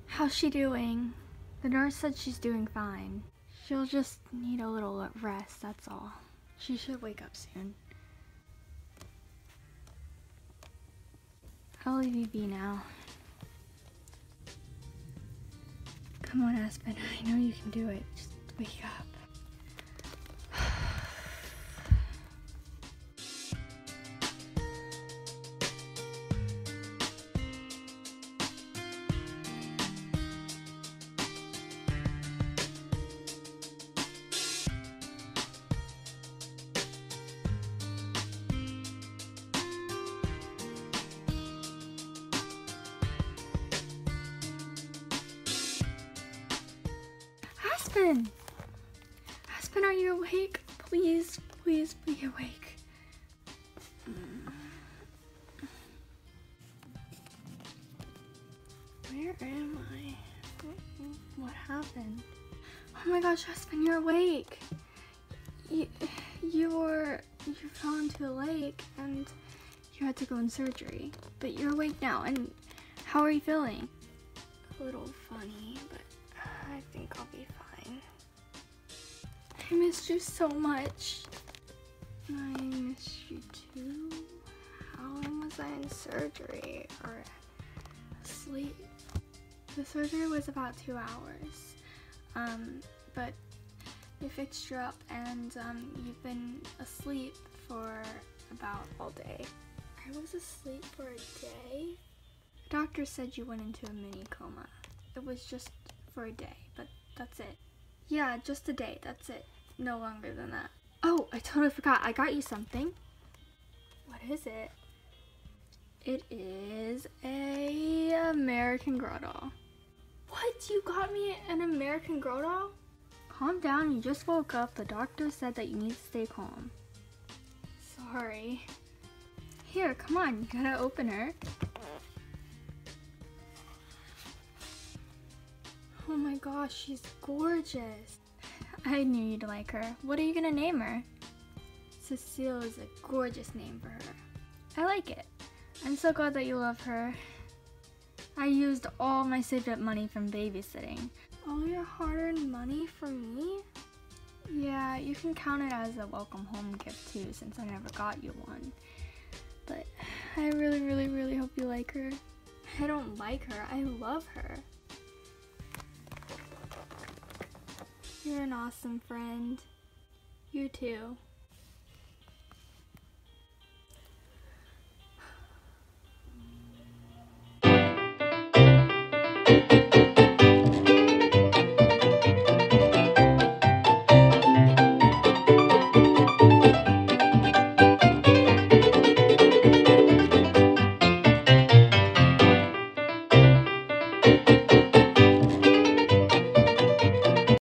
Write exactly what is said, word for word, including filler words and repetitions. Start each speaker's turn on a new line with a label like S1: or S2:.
S1: How's she doing? The nurse said she's doing fine. She'll just need a little rest, that's all. She should wake up soon. I'll leave you be now. Come on, Aspen. I know you can do it. Just wake up. Aspen! Aspen, are you awake? Please, please be awake. Where am I? What happened? Oh my gosh, Aspen, you're awake. You, you were, you fell into a lake and you had to go in surgery. But you're awake now, and how are you feeling? A little funny, but I think I'll be fine. I missed you so much. I missed you too. How long was I in surgery or asleep? The surgery was about two hours, um, but they fixed you up and um, you've been asleep for about all day. I was asleep for a day? The doctor said you went into a mini coma. It was just for a day, but that's it. Yeah, just a day, that's it. No longer than that. Oh, I totally forgot. I got you something. What is it? It is a American Girl doll. What? You got me an American Girl doll? Calm down, you just woke up. The doctor said that you need to stay calm. Sorry. Here, come on, you gotta open her. Oh my gosh, she's gorgeous. I knew you'd like her. What are you gonna name her? Cecile is a gorgeous name for her. I like it. I'm so glad that you love her. I used all my saved up money from babysitting. All your hard-earned money for me? Yeah, you can count it as a welcome home gift too, since I never got you one. But I really, really, really hope you like her. I don't like her, I love her. You're an awesome friend. You too.